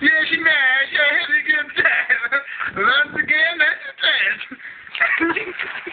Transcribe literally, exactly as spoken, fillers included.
Yeah, she mad. She had a good time. Once again, that's a test.